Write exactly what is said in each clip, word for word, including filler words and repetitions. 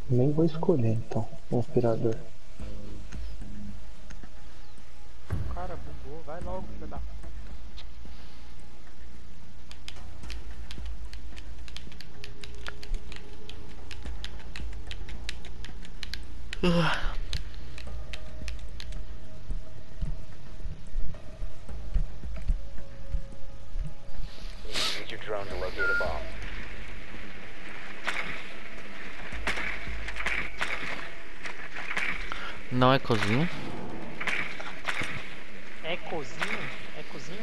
Nem vou escolher então, o aspirador. Cara, bugou. Vai logo, filho da... Use your drone to locate a bomb. Não é cozinha. É cozinha? É cozinha?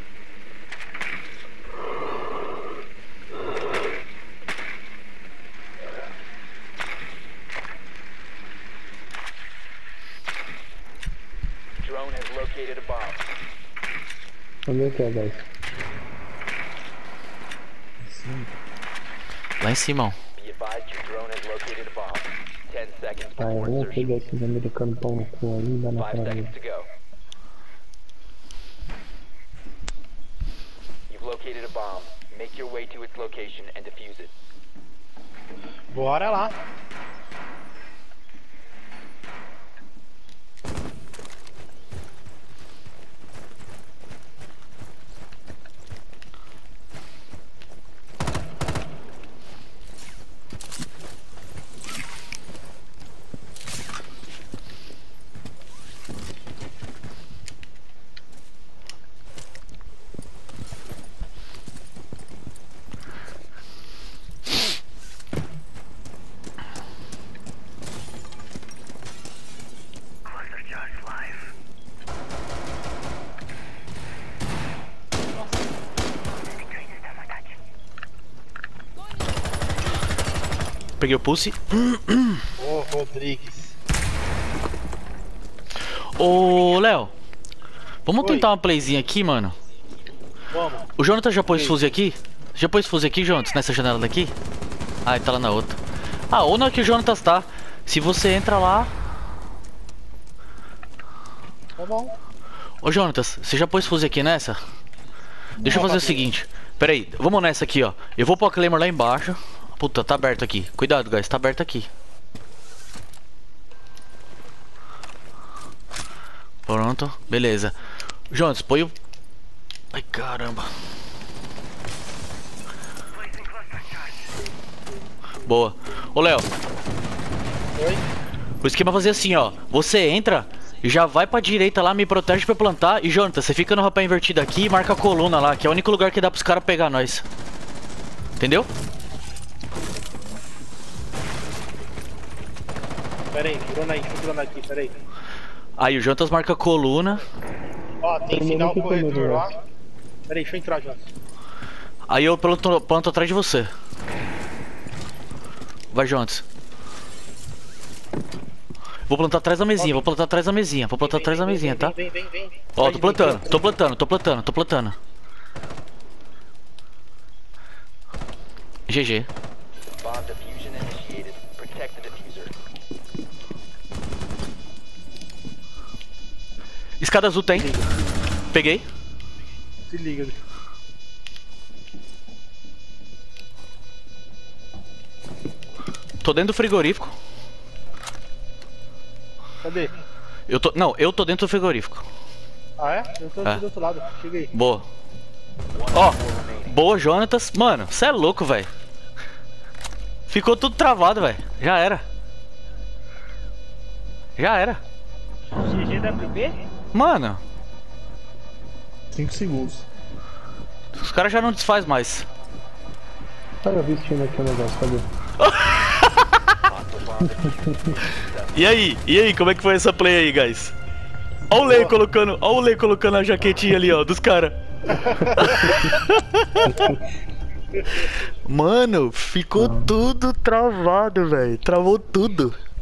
Drone has located a bomb. Onde é que é, guys? Lá em cima, ó. Be advised your drone has located a bomb. Ten seconds Ah, eu before vou insertion. pegar esses americanos pão no cu aí e dar na Five cara seconds dele. to go. You've located a bomb. Make your way to its location and defuse it. Bora lá. Peguei o pulse. Ô, Rodrigues. Ô, Léo. Vamos Oi. tentar uma playzinha aqui, mano. Vamos. O Jonathan já pôs Oi. fuse aqui? Já pôs fuse aqui, Jonathan? Nessa janela daqui? Ah, ele tá lá na outra. Ah, ou na que o Jonathan tá. Se você entra lá... Tá bom. Ô, Jonathan, você já pôs fuse aqui nessa? Deixa eu Não, fazer o papai. seguinte. Pera aí, vamos nessa aqui, ó. Eu vou pôr a Claymore lá embaixo. Puta, tá aberto aqui. Cuidado, guys, tá aberto aqui. Pronto, beleza. Jonas, põe o... Ai, caramba. Boa. Ô, Léo. Oi? O esquema é fazer assim, ó. Você entra, já vai pra direita lá, me protege pra eu plantar. E, Jonathan, você fica no rapé invertido aqui e marca a coluna lá, que é o único lugar que dá pros caras pegar nós. Entendeu? Pera aí, drone aí, deixa eu drone aqui, pera aí. Aí o Jonathan marca a coluna. Ó, tem Primeiro final que corredor primeiro, lá. Pera aí, deixa eu entrar, Jonas. Aí eu planto, planto atrás de você. Vai, Jonathan. Vou plantar atrás da mesinha, vou plantar atrás da mesinha, vou plantar atrás da mesinha, tá? Vem, vem, vem, vem. Ó, Vai tô de plantando, vem. tô plantando, tô plantando, tô plantando. G G. Bomb diffusion initiated. Protect the diffuser. Escada azul tem. Peguei. Se liga. Tô dentro do frigorífico. Cadê? Eu tô. Não, eu tô dentro do frigorífico. Ah, é? Eu tô aqui É. do outro lado. Chega aí. Boa. Ó, boa, Jonatas. Mano, cê é louco, velho. Ficou tudo travado, velho. Já era. Já era. G G W B? Mano, cinco segundos. os caras já não desfaz mais. Olha eu vestindo aqui o negócio, cadê? E aí? E aí, como é que foi essa play aí, guys? Ó o Lei colocando, ó o Lei colocando a jaquetinha ali, ó, dos caras. Mano, ficou tudo travado, velho. Travou tudo.